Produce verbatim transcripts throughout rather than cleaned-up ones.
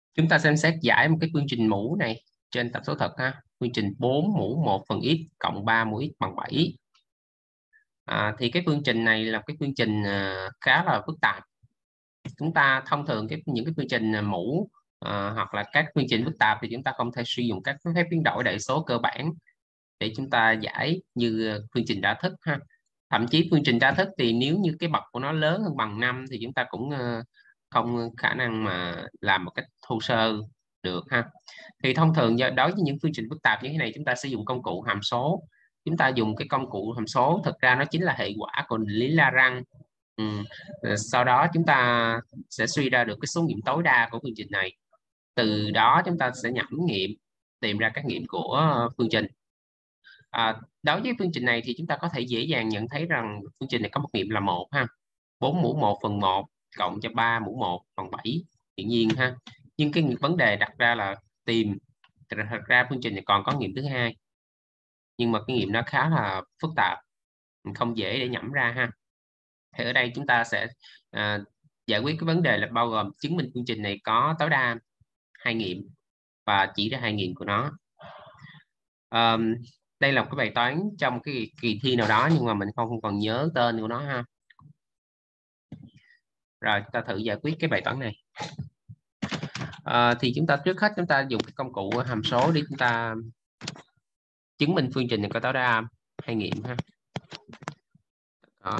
Chúng ta xem xét giải một cái phương trình mũ này trên tập số thật ha. Phương trình bốn mũ một phần x cộng ba mũ x bằng bảy. À, thì cái phương trình này là cái phương trình à, khá là phức tạp. Chúng ta thông thường cái những cái phương trình à, mũ à, hoặc là các phương trình phức tạp thì chúng ta không thể sử dụng các phép biến đổi đại số cơ bản để chúng ta giải như phương trình đa thức ha. Thậm chí phương trình đa thức thì nếu như cái bậc của nó lớn hơn bằng năm thì chúng ta cũng uh, không khả năng mà làm một cách thô sơ được ha. Thì thông thường đối với những phương trình phức tạp như thế này chúng ta sử dụng công cụ hàm số. Chúng ta dùng cái công cụ hàm số, thực ra nó chính là hệ quả của định lý Lagrange. Ừ. Sau đó chúng ta sẽ suy ra được cái số nghiệm tối đa của phương trình này. Từ đó chúng ta sẽ nhẩm nghiệm, tìm ra các nghiệm của phương trình. À, đối với phương trình này thì chúng ta có thể dễ dàng nhận thấy rằng phương trình này có một nghiệm là một ha. bốn mũ một phần một cộng cho ba mũ một phần bảy, tự nhiên ha. Nhưng cái vấn đề đặt ra là tìm, thật ra phương trình này còn có nghiệm thứ hai, nhưng mà cái nghiệm nó khá là phức tạp, không dễ để nhẩm ra ha. Thì ở đây chúng ta sẽ à, giải quyết cái vấn đề là bao gồm chứng minh phương trình này có tối đa hai nghiệm và chỉ ra hai nghiệm của nó. Um, đây là một cái bài toán trong cái kỳ thi nào đó nhưng mà mình không còn nhớ tên của nó ha. Rồi chúng ta thử giải quyết cái bài toán này. À, thì chúng ta trước hết chúng ta dùng cái công cụ hàm số để chúng ta chứng minh phương trình này có tối đa hai nghiệm ha. Đó.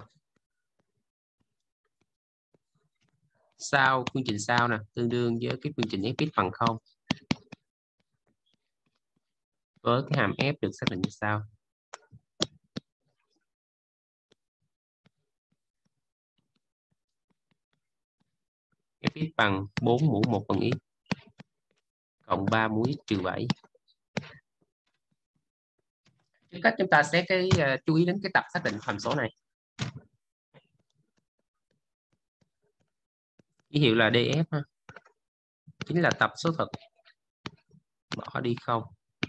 Sau phương trình sau nè tương đương với cái phương trình fx bằng không, với cái hàm f được xác định như sau. Fx bằng bốn mũ một phần x cộng ba mũ x trừ bảy. Trước hết chúng ta sẽ cái uh, chú ý đến cái tập xác định hàm số này. Ký hiệu là df ha. Chính là tập số thực, bỏ đi không.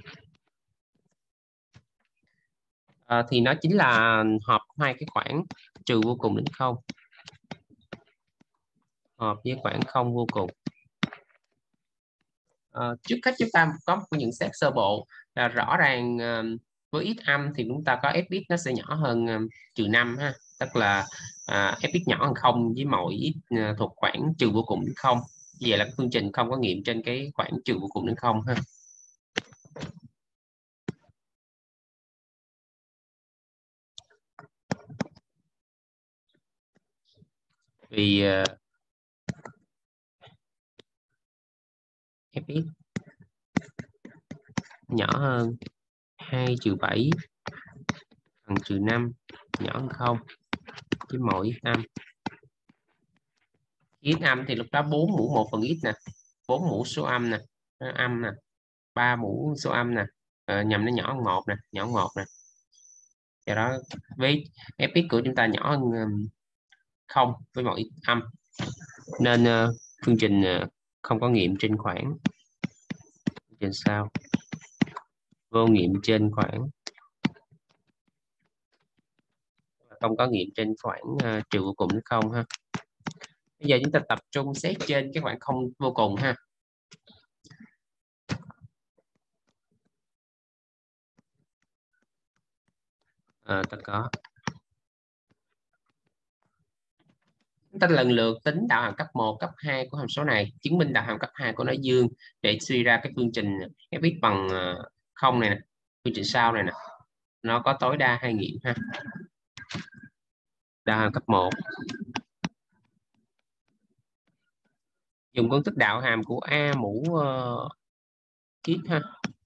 À, thì nó chính là hợp hai cái khoảng trừ vô cùng đến không hợp với khoảng không vô cùng. À, trước hết chúng ta có một nhận xét sơ bộ là rõ ràng uh, với x âm thì chúng ta có fx nó sẽ nhỏ hơn uh, trừ năm ha, tức là uh, fx nhỏ hơn không với mọi x uh, thuộc khoảng trừ vô cùng đến không. Vậy là phương trình không có nghiệm trên cái khoảng trừ vô cùng đến không ha. Vì uh, fx nhỏ hơn hai trừ bảy bằng trừ năm, nhỏ hơn không với mỗi x âm. X âm thì lúc đó bốn mũ một phần x nè, bốn mũ số âm nè, âm nè, ba mũ số âm nè, à, nhầm nó nhỏ hơn một nè, nhỏ hơn một nè. Do đó với fx của chúng ta nhỏ hơn không với mọi âm, nên uh, phương trình uh, không có nghiệm trên khoảng. Phương trình sau vô nghiệm trên khoảng, không có nghiệm trên khoảng uh, trừ vô cùng đến không ha. Bây giờ chúng ta tập trung xét trên cái khoảng không vô cùng ha. À, ta có chúng ta lần lượt tính đạo hàm cấp một, cấp hai của hàm số này, chứng minh đạo hàm cấp hai của nó dương để suy ra cái phương trình fx bằng không này nè. Phương trình sau này nè, nó có tối đa hai nghiệm ha. Đạo hàm cấp một dùng công thức đạo hàm của a mũ uh, x ha,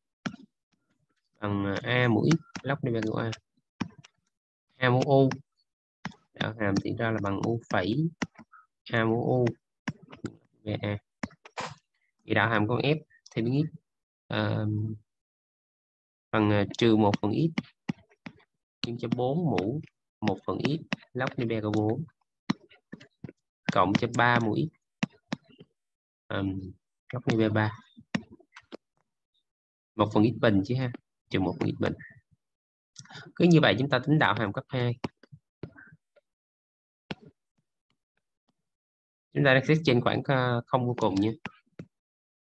bằng a mũ x log đi bằng a. A mũ u, đạo hàm thì ra là bằng u phẩy a mũ u về a. Thì đạo hàm con f thì biến x uh, bằng uh, trừ một phần x nhân cho bốn mũ một phần x log đi bằng bốn cộng cho ba mũ x um, log đi bằng ba, một phần x bình chứ ha, trừ một phần x bình. Cứ như vậy chúng ta tính đạo hàm cấp hai. Chúng ta đã xét trên khoảng không vô cùng nhé.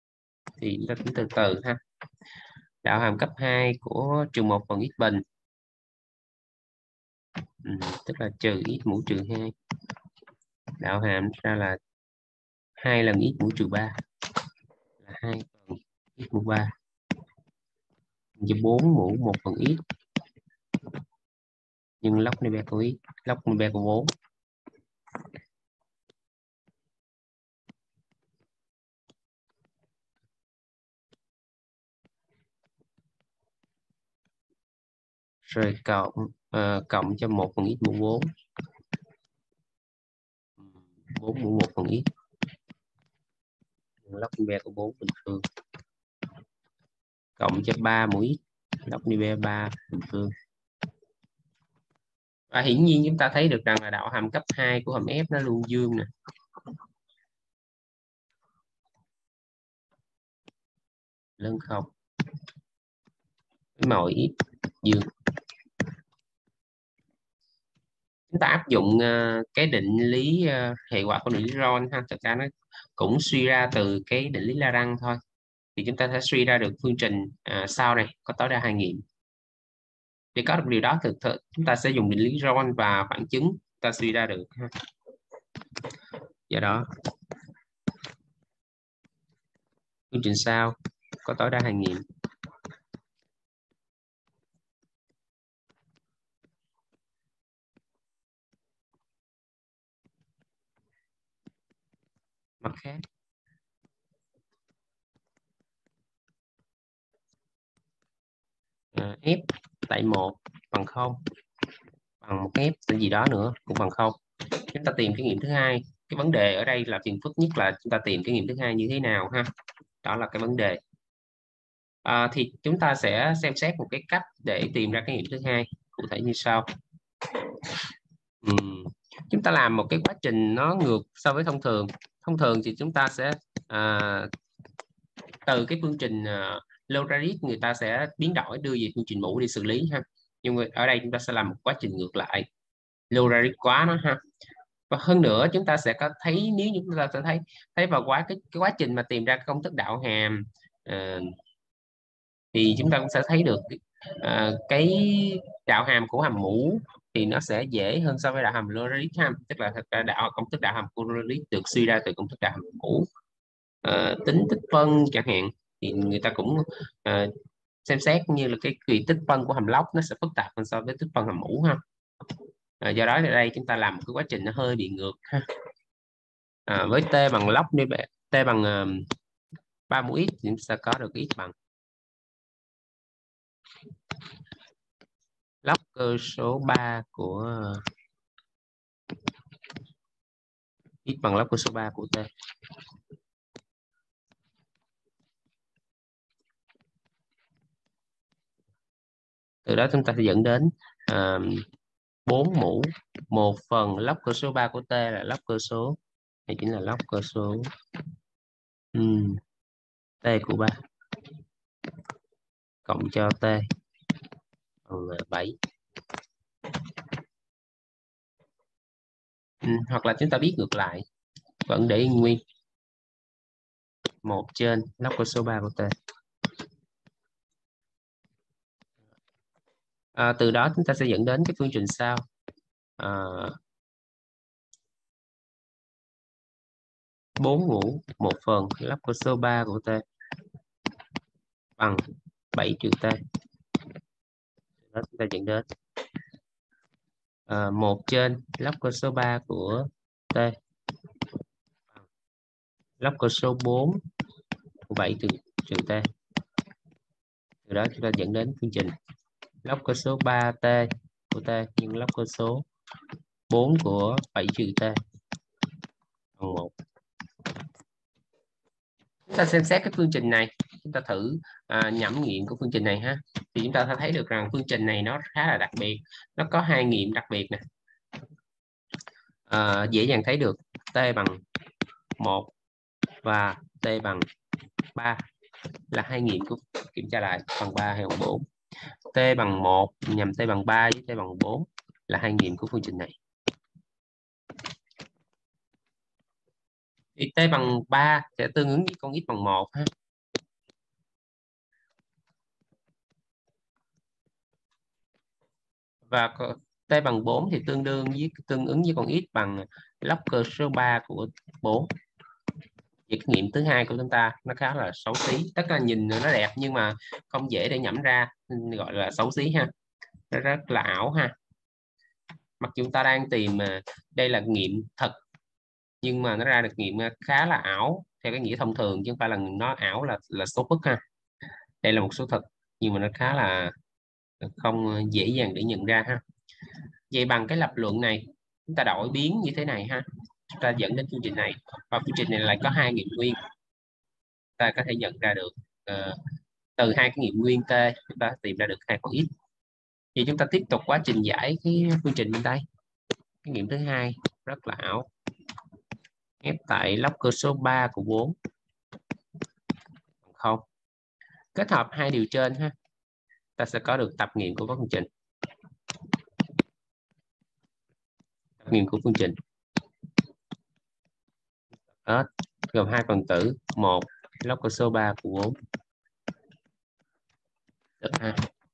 thì chúng ta tính từ từ ha. Đạo hàm cấp hai của trừ một phần x bình, ừ, tức là trừ x mũ trừ hai. Đạo hàm ra là hai lần x mũ trừ ba là hai phần x mũ ba, cho bốn mũ một phần x nhưng log này của x, log này của bốn. Rồi cộng uh, cộng cho một phần x mũ bốn, bốn mũ một phần x, log này của bốn bình phương, cộng cho ba mũ x, log này ba bình phương. Và hiển nhiên chúng ta thấy được rằng là đạo hàm cấp hai của hàm f nó luôn dương nè. Lớn không. Với mọi x dương. Chúng ta áp dụng uh, cái định lý uh, hệ quả của định lý Ron ha, thực ra nó cũng suy ra từ cái định lý Lagrange thôi. Thì chúng ta sẽ suy ra được phương trình uh, sau này có tối đa hai nghiệm. Để có được điều đó thực thực chúng ta sẽ dùng định lý Ron và phản chứng ta suy ra được ha. Do đó phương trình sau có tối đa hai nghiệm. Mặt khác à, f tại một bằng không bằng một f là gì đó nữa cũng bằng không. Chúng ta tìm cái nghiệm thứ hai. Cái vấn đề ở đây là phiền phức nhất là chúng ta tìm cái nghiệm thứ hai như thế nào ha. Đó là cái vấn đề. À, thì chúng ta sẽ xem xét một cái cách để tìm ra cái nghiệm thứ hai cụ thể như sau. Uhm, chúng ta làm một cái quá trình nó ngược so với thông thường. Thông thường thì chúng ta sẽ à, từ cái phương trình uh, logarit người ta sẽ biến đổi đưa về phương trình mũ để xử lý ha. Nhưng mà ở đây chúng ta sẽ làm một quá trình ngược lại, logarit quá nó ha. Và hơn nữa chúng ta sẽ có thấy, nếu như chúng ta sẽ thấy thấy vào quá cái, cái quá trình mà tìm ra công thức đạo hàm uh, thì chúng ta cũng sẽ thấy được uh, cái đạo hàm của hàm mũ thì nó sẽ dễ hơn so với đạo hàm logarit ha. Tức là thật ra đạo công thức đạo hàm của logarit được suy ra từ công thức đạo hàm mũ. Uh, tính tích phân chẳng hạn thì người ta cũng uh, xem xét như là cái kỳ tích phân của hàm log nó sẽ phức tạp hơn so với tích phân hàm mũ ha. Uh, do đó ở đây chúng ta làm một cái quá trình nó hơi bị ngược ha. À, với t bằng log như vậy, t bằng uh, ba mũ x thì chúng ta sẽ có được x bằng log cơ số ba của x bằng log cơ số ba của t. Từ đó chúng ta sẽ dẫn đến uh, bốn mũ một phần log cơ số ba của t là log cơ số này chính là log cơ số um, t của ba cộng cho t bằng bảy. Ừ, hoặc là chúng ta biết ngược lại vẫn để nguyên một trên log cơ số ba của t. À, từ đó chúng ta sẽ dẫn đến cái phương trình sau. À, bốn mũ một phần log cơ số ba của t bằng bảy trừ t. Đó chúng ta dẫn đến à, một trên log cơ số ba của t bằng log cơ số bốn của bảy trừ, trừ t. Từ đó chúng ta dẫn đến phương trình log cơ số ba t của t nhân log cơ số bốn của bảy trừ t bằng một. Chúng ta xem xét cái phương trình này, chúng ta thử à, nhẩm nghiệm của phương trình này ha. Thì chúng ta sẽ thấy được rằng phương trình này nó khá là đặc biệt, nó có hai nghiệm đặc biệt nè. À, dễ dàng thấy được t bằng một và t bằng ba là hai nghiệm của kiểm tra lại bằng ba hay bằng bốn. T bằng một nhằm t bằng ba với t bằng bốn là hai nghiệm của phương trình này. Thì t bằng ba sẽ tương ứng với con x bằng một ha. và t bằng bốn thì tương đương với tương ứng với con x bằng log cơ số ba của bốn. Vậy cái nghiệm thứ hai của chúng ta nó khá là xấu xí, tất là nhìn nó đẹp nhưng mà không dễ để nhẩm ra, gọi là xấu xí ha, nó rất là ảo ha. Mặc dù chúng ta đang tìm đây là nghiệm thật nhưng mà nó ra được nghiệm khá là ảo theo cái nghĩa thông thường, chứ không phải là nó ảo là là số phức ha. Đây là một số thật nhưng mà nó khá là không dễ dàng để nhận ra ha. Vậy bằng cái lập luận này chúng ta đổi biến như thế này ha, chúng ta dẫn đến phương trình này, và phương trình này lại có hai nghiệm nguyên, ta có thể nhận ra được uh, từ hai cái nghiệm nguyên t chúng ta tìm ra được hai con x. Thì chúng ta tiếp tục quá trình giải cái phương trình bên đây. Cái nghiệm thứ hai rất là ảo, ép tại log cơ số ba của bốn không. Kết hợp hai điều trên ha, ta sẽ có được tập nghiệm của các phương trình. Tập nghiệm của phương trình S gồm hai phần tử, một log cơ số ba của bốn. Được ha.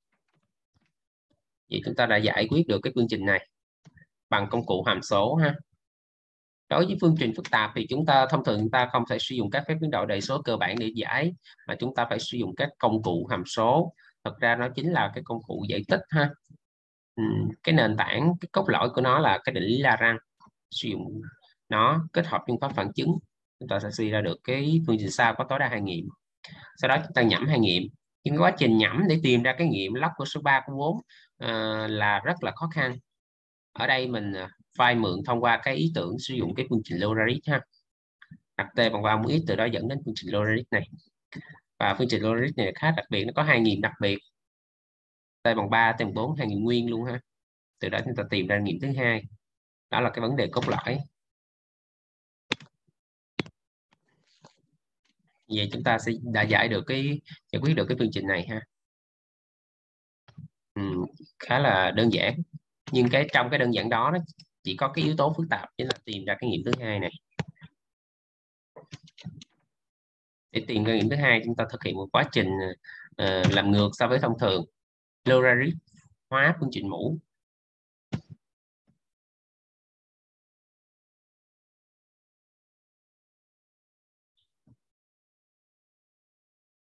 Vậy chúng ta đã giải quyết được cái phương trình này bằng công cụ hàm số ha. Đối với phương trình phức tạp thì chúng ta thông thường chúng ta không thể sử dụng các phép biến đổi đại số cơ bản để giải, mà chúng ta phải sử dụng các công cụ hàm số. Thật ra nó chính là cái công cụ giải tích ha. Uhm, cái nền tảng, cái cốt lõi của nó là cái định lý Lagrange. Sử dụng nó kết hợp phương pháp phản chứng, chúng ta sẽ suy ra được cái phương trình sau có tối đa hai nghiệm. Sau đó chúng ta nhẩm hai nghiệm. Nhưng quá trình nhẩm để tìm ra cái nghiệm log của số ba của bốn uh, là rất là khó khăn. Ở đây mình phai mượn thông qua cái ý tưởng sử dụng cái phương trình logarit ha, đặt t bằng ba mũ x, từ đó dẫn đến phương trình logarit này. Và phương trình logarit này khá đặc biệt, nó có hai nghiệm đặc biệt, t bằng ba, t bằng bốn, hai nghiệm nguyên luôn ha. Từ đó chúng ta tìm ra nghiệm thứ hai, đó là cái vấn đề cốt lõi. Vậy chúng ta sẽ đã giải được cái giải quyết được cái phương trình này ha. Ừ, khá là đơn giản, nhưng cái trong cái đơn giản đó nó chỉ có cái yếu tố phức tạp, chính là tìm ra cái nghiệm thứ hai này. Để tìm ra nghiệm thứ hai, chúng ta thực hiện một quá trình uh, làm ngược so với thông thường, logarit hóa phương trình mũ.